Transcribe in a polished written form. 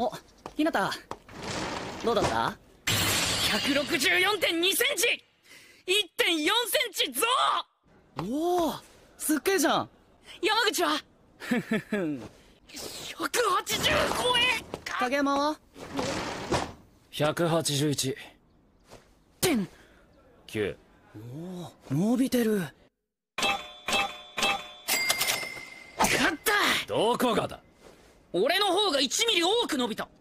お、ひなたどうだった？ 164.2 センチ 1.4 センチ増。 おお、すっげえじゃん。 山口は180超え。 影山は 181 点 9。 おお、伸びてる。 勝った。 どこがだ。 俺の方が1ミリ多く伸びた。